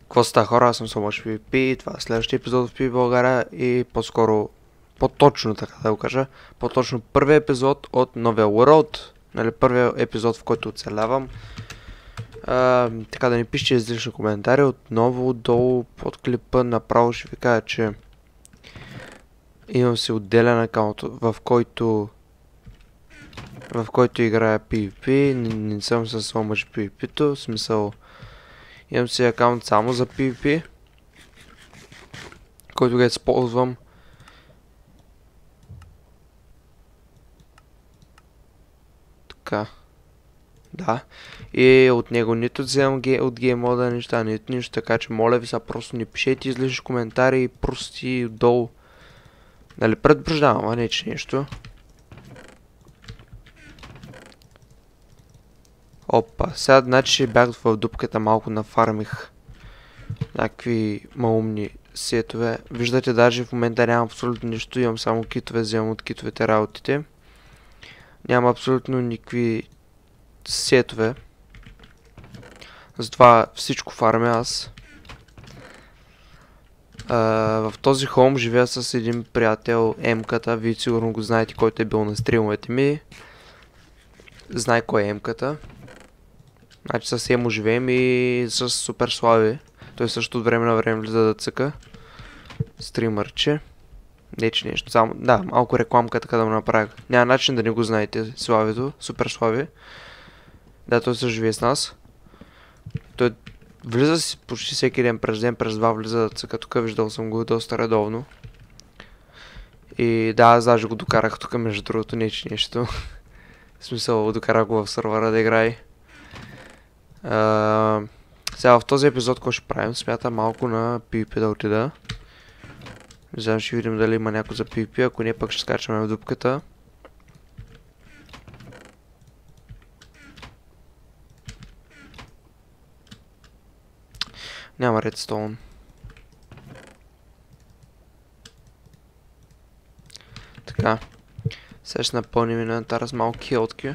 Какво ста хора, аз съм Сомаш PvP, това е следващия епизод в PvP България и по-скоро, по-точно така да го кажа, по-точно първият епизод от новия World, нали, първият епизод, в който оцелявам. Така да ни пишете излишни коментари, отново отдолу под клипа направо ще ви кажа, че имам си отделен акаунт, в който играя PvP, не съм с Сомаш PvP-то, в смисъл имам си акаунт само за PvP, който го използвам. Така. Да. И от него нито вземам от геймода неща, нито нищо, така че моля ви са просто не пишете излишни коментари и прости отдолу. Нали, предупреждавам, а не че нещо. Опа, сега значи бях в дупката, малко нафармих някакви малумни сетове. Виждате, даже в момента нямам абсолютно нищо, имам само китове, вземам от китовете работите. Няма абсолютно никакви сетове. Затова всичко фармя аз. В този холм живея с един приятел, Емката. Вие сигурно го знаете, който е бил на стримовете ми. Знае кой е Емката. Значи с Емо живеем и с Супер Слави. Той също от време на време влиза да цъка. Стримърче. Не че нещо, само, да, малко рекламка така да му направя. Няма начин да не го знаете, Славито, Супер Слави. Да, той също живее с нас. Той влиза си почти всеки ден, през два влиза да цъка тук, виждал съм го доста редовно. И да, аз даже го докарах тук, между другото, не че нещо. В смисъл, докарах го в сървъра да играе. Сега в този епизод, който ще правим, смятам малко на PvP да отида. Не знам, ще видим дали има някой за PvP, ако не пък ще скачаме в дупката. Няма редстоун. Така. Сега ще напълним инвентара с малки хелтки.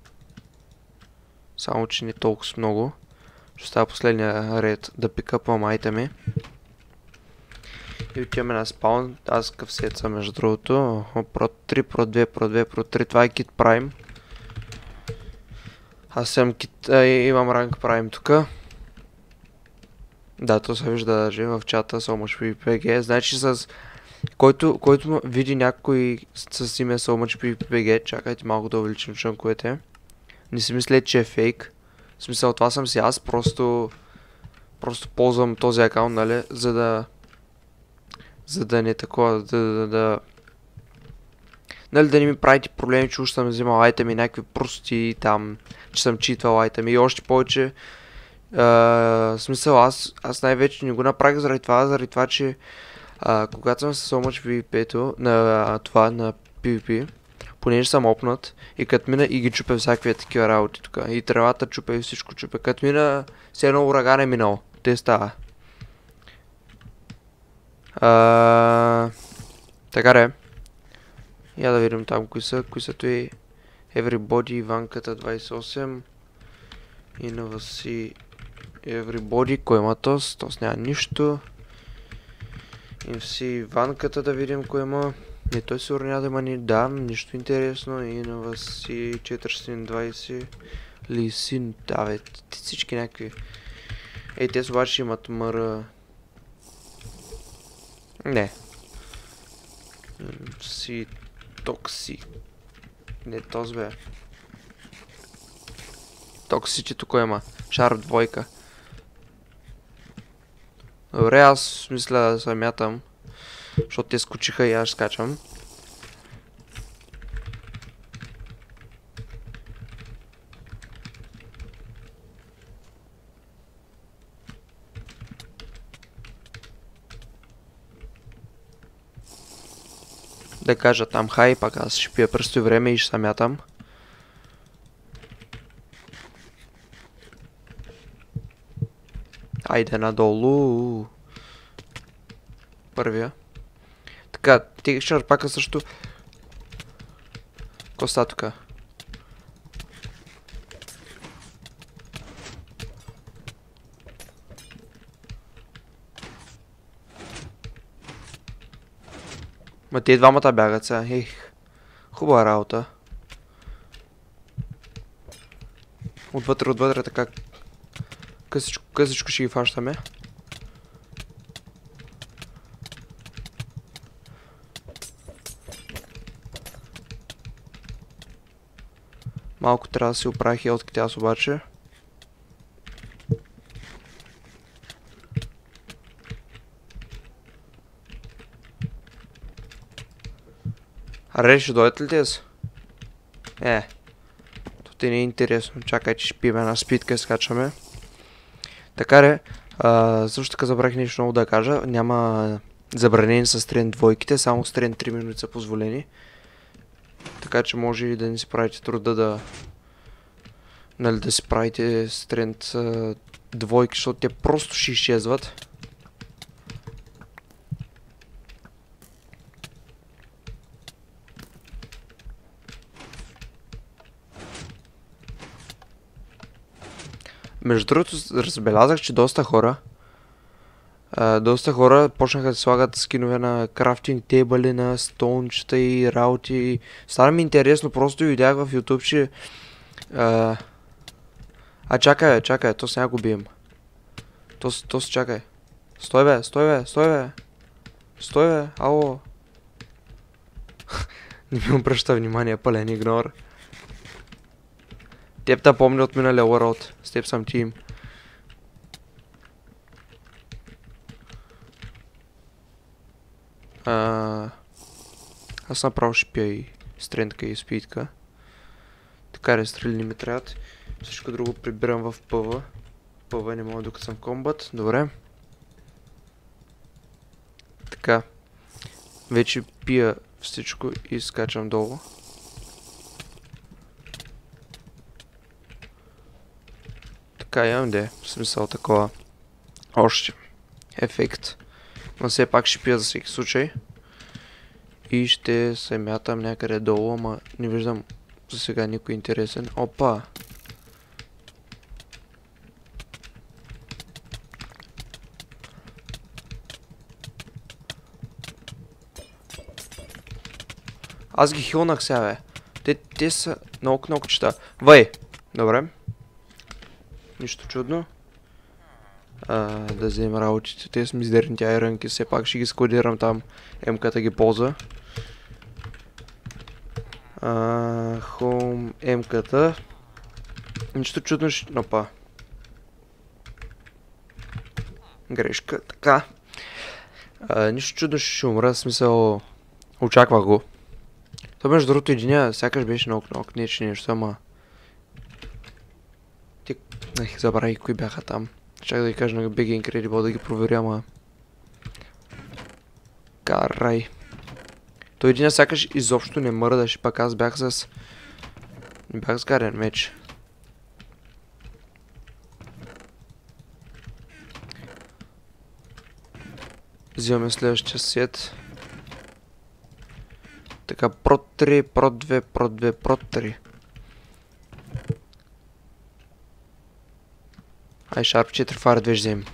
Само, че не толкова с много. Ще става последния ред да пикъпвам айтеми. И отиваме на спаун. Аз къв сет съм между другото. Прот 3, прот 2, прот 2, прот 3. Това е кит прайм. Аз съм кит... имам ранг прайм тука. Да, то се вижда даже в чата SoMuchPvPG. Значи с... Който види някой с име SoMuchPvPG, чакайте малко да увеличим чънковете. Не си мислете, че е фейк. В смисъл, това съм си аз, просто ползвам този акаунт, нали, за да не такова, нали, да не ми правите проблеми, че уж съм взимал айтеми, някакви прости там, че съм читвал айтеми и още повече. В смисъл, аз най-вече не го направих заради това, че когато съм с SoMuchPvP-то, на PvP, понеже съм опнат и като мина и ги чупя всякакви такива работи тук. И тревата чупя и всичко чупя. Като мина, все едно ураган е минал. Те става. Така де. Я да видим там кои са. Кои са той Everybody, Иванката 28. И на Васи Everybody. Кой има тос? Тос няма нищо. И си Иванката да видим кой има. Не, той сигурно няма да има ни... Да, нищо интересно. И на Васи 420. Лисин, да бе, всички някакви. Ей, те обаче имат мъра... Не. Си... Токси. Не, този бе. Токсичето кой има? Шарп двойка. Добре, аз мисля да се мятам. Защото те скочиха и аз скачам. Да кажа там хай, пак аз ще пия пръсто време и ще се мятам. Айде надолу. Първия. Така, ти шарпака също. Ко ста тука? Ма те двамата бягат сега. Ех, хубава работа. Отвътре така. Късичко ще ги фащаме. Малко трябва да си оправя хелтките аз обаче. Аре, ще дойдат ли тези? То ти не е интересно. Чакай, че ще пием една спитка и скачаме. Така де, също така забравих нещо много да кажа. Няма забранени с трен двойките, само с трен 3 минути са позволени. Така че може и да не си правите труда да... Нали, да си правите с тренд двойки, защото те просто ще изчезват. Между другото, разбелязах, че доста хора почнаха да слагат скинове на крафтинг тейбъли, на стоунчета и работи. Стана ми интересно, просто видях в YouTube, че... чакай, то сега го бием. То си чакай. Стой бе, ало. Не ми обръща внимание, пълен игнор. Теб да помня от миналия World. С теб съм тим. Аз направо ще пия и стрендка и спидка. Така де, стрели не ми трябват. Всичко друго прибирам в пъва. Пъва не мога докато съм в комбат. Добре. Така. Вече пия всичко и скачам долу. Така имам де, в смисъл такова. Още ефект. Но все пак ще пия за всеки случай. И ще се мятам някъде долу, ама не виждам за сега никой интересен. Опа! Аз ги хилнах сега, бе. Те са много кнопчета. Вай! Добре. Нищо чудно. Да вземем работите. Те са мизерните айрънки. Все пак ще ги складирам там. М-ката ги ползва. Home М-ката. Нищо чудно ще... Опа. Грешка. Така. Нищо чудно ще умра. В смисъл... Очаквах го. То между другото единия сякаш беше много не че нещо, ама... Забравих кои бяха там. Чак да ги кажа на Big Incredible да ги проверя, ама... Карай. Той един сякаш изобщо не мърдаше, пак аз бях с... Не бях с гарен меч. Взимаме следващия сет. Така, прот 3, прот 2, прот 2, прот 3. Ай, Sharp 4 фара 2 ще вземем.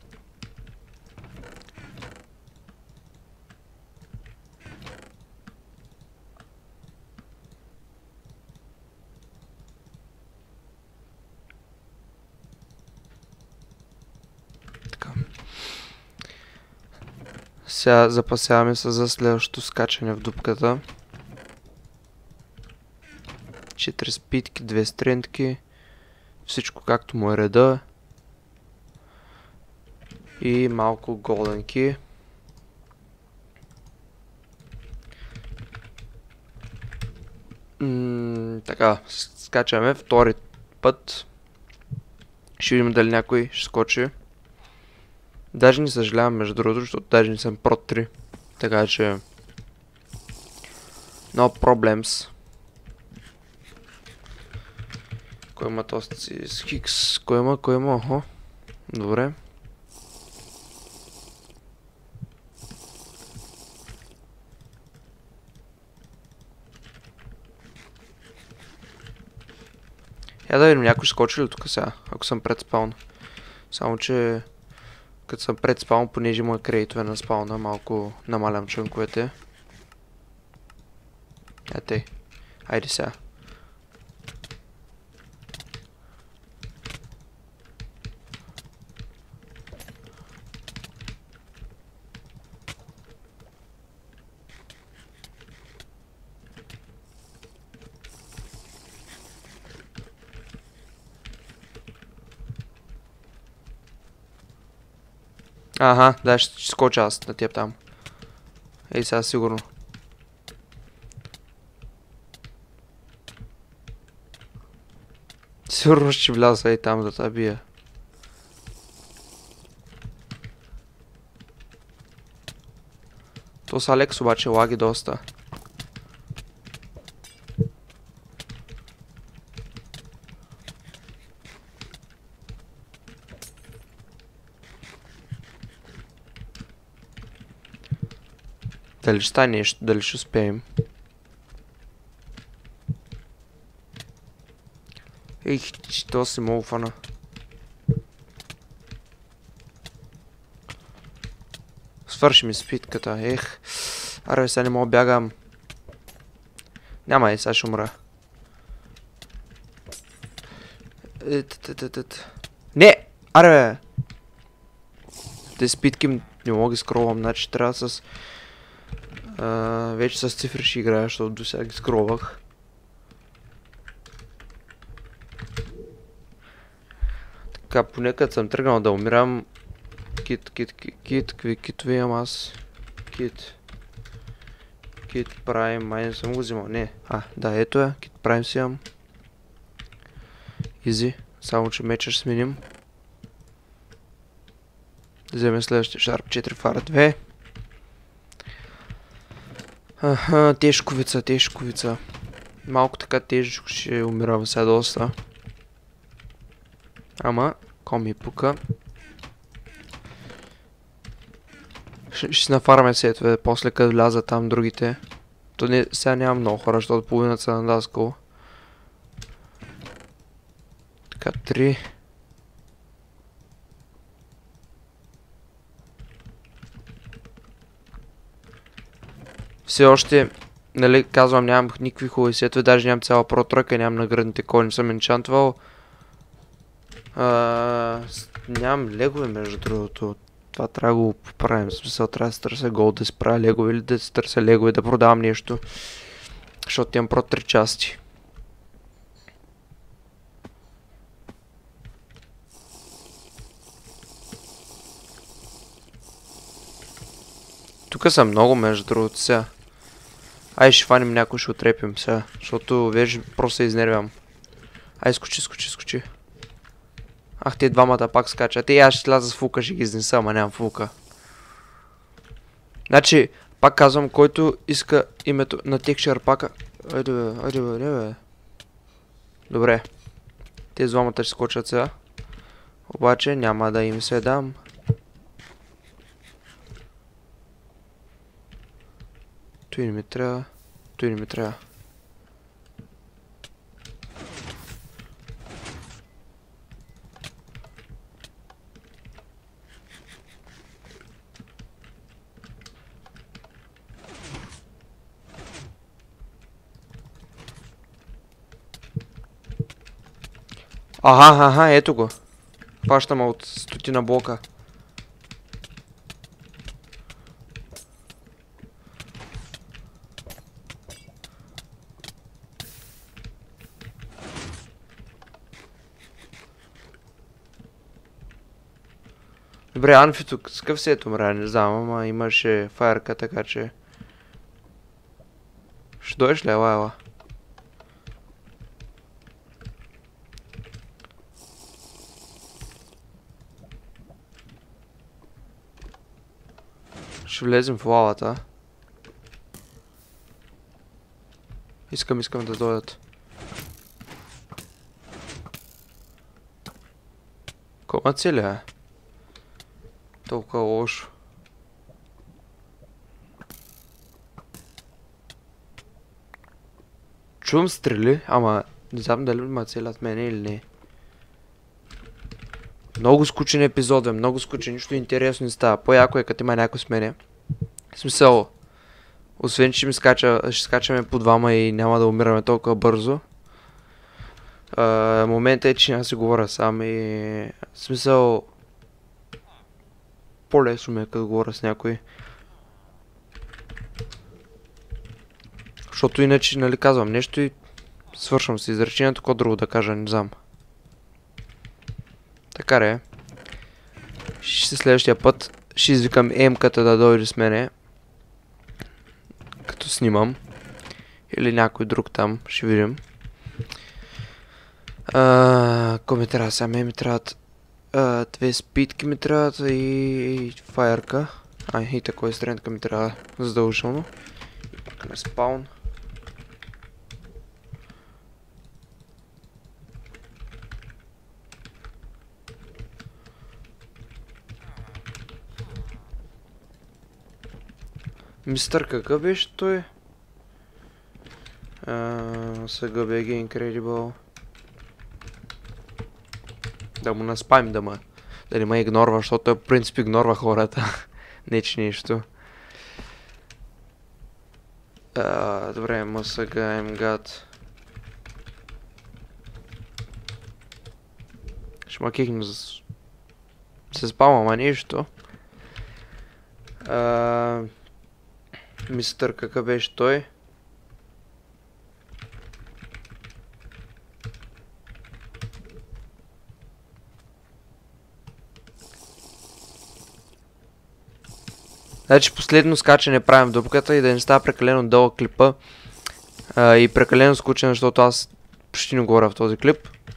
Така. Сега запасяваме се за следващото скачане в дупката. 4 спитки, 2 стрендки. Всичко както му е реда. И малко голденки. Така, скачаме втори път. Ще видим дали някой ще скочи. Даже не съжалявам между другото, защото даже не съм прот 3. Така че... No problems. Кой има тостци с хикс? Кой има? Охо. Добре. Я да видим, някой скочи ли тук сега, ако съм пред спаун. Само че... Като съм пред спаун, понеже му е кредитове на спауна, малко намалям чънковете. Тей. Айде сега. Аха, дай ще скоча аз на теб там. Ей сега сигурно. Сигурно ще вляза и там да те бия. То са Алекс обаче лаги доста. Дали ще стане нещо, дали ще успеем. Ех, че то си мога фана. Свърши ми спитката, ех. Аре, сега не мога бягам. Няма сега ще умра. Не! Аре, бе! Те спитки не мога ги скролвам, значи трябва с... вече с цифри ще играя, защото до сега ги скролвах. Така, понекът съм тръгнал да умирам. Какви китове имам аз? Кит Прайм, май не съм го взимал, не. Да, ето е, Кит Прайм си имам. Изи, само че меча ще сменим. Вземем следващия Sharp 4 FAR 2. Аха, тежковица. Малко така тежко ще умирам сега доста. Ама, ко ми пука. Ще си нафарме сетове, после като вляза там другите. То не, сега няма много хора, защото половината са надаскало. Така, 3. Все още, нали, казвам, нямам никакви хубави сетове, даже нямам цяла про-тройка, нямам наградните коли, не съм енчантвал. Нямам легове, между другото. Това трябва да го поправим. В смисъл, трябва да се търся гол да се правя легове или да се търся легове да продавам нещо. Защото имам про 3 части. Тук са много, между другото, сега. Ай, ще фаним някой, ще отрепим сега. Защото вече просто се изнервям. Ай, скочи. Ах, те двамата пак скачат. Аз ще сляза с фука, ще ги изнеса, ама нямам фука. Значи, пак казвам, който иска името на текшър пака. Айде бе. Добре. Те двамата ще скочат сега. Обаче няма да им се дам. Той не ми трябва. Аха, ето го. Пащам от стотина блока. Добре, Анфито, с къв се ето мря, не знам, ама имаше фаерка, така че... Ще дойдеш ли, ела? Ще влезем в лавата. Искам да дойдат. Кома цели, Толкова лошо. Чувам стрели, ама не знам дали ма целят мене или не. Много скучен епизод, много скучен, нищо интересно не става. По-яко е като има някой с мене. В смисъл, Освен, че ще скачаме по двама и няма да умираме толкова бързо. Момента е, че няма си говоря сам и... В смисъл... По-лесно ми е като говоря с някой. Защото иначе, нали, казвам нещо и свършвам с изречението, какво друго да кажа, не знам. Така е. Следващия път ще извикам емката да дойде с мене. Като снимам. Или някой друг там, ще видим. Какво ми трябва сега? Ми трябват две спитки ми трябват и фаерка. И такова стренка ми трябва задължително. На спаун. Мистър какъв беше той? Сега BG Incredible. Да му наспамим да не ме игнорва, защото той в принцип игнорва хората. Не че нищо. Добре, сега MGAT. Ще ма кихнем се спамам, а нищо. Мистър какъв беше той? Значи последно скачане правим в дупката и да не става прекалено дълъг клипа и прекалено скучен, защото аз почти не говоря в този клип.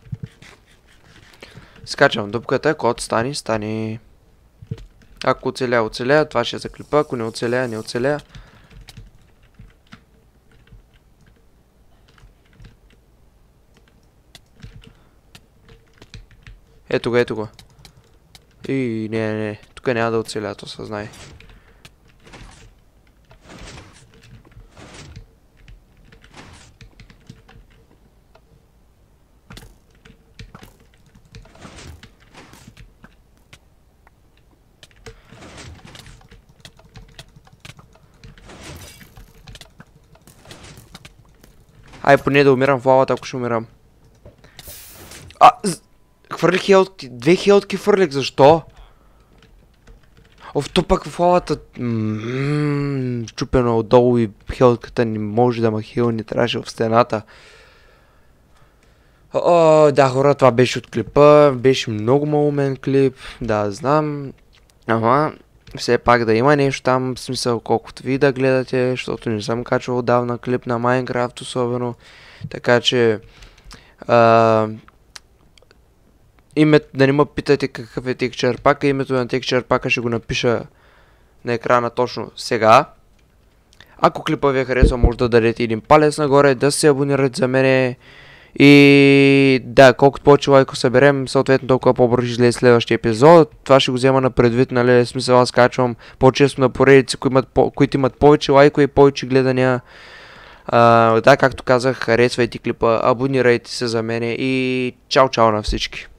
Скачам в дупката, когато стане. Ако оцеля, това ще е за клипа, ако не оцеля. Ето го. И не, тук няма да оцеля, то съзнай. Ай, поне да умирам в лавата, ако ще умирам. Хвърлих хелтки. 2 хелтки хвърлих, защо? То пък в лавата... Щупено отдолу и хелтката не може да ма хилни, трябваше в стената. Да, хора, това беше от клипа. Беше много малумен клип. Да, знам. Ама, все пак да има нещо там, в смисъл колкото ви да гледате, защото не съм качвал отдавна клип на Майнкрафт особено. Така че... да не ме питате какъв е текчър пака, името на текчър пака ще го напиша на екрана точно сега. Ако клипа ви е харесал, може да дадете един палец нагоре, да се абонирате за мене. И да, колкото повече лайко съберем, съответно толкова по-бързо ще излезе следващия епизод. Това ще го взема на предвид, нали, смисъл аз качвам по-често на поредици, които имат повече лайко и повече гледания. Да, както казах, харесвайте клипа, абонирайте се за мене и чао на всички.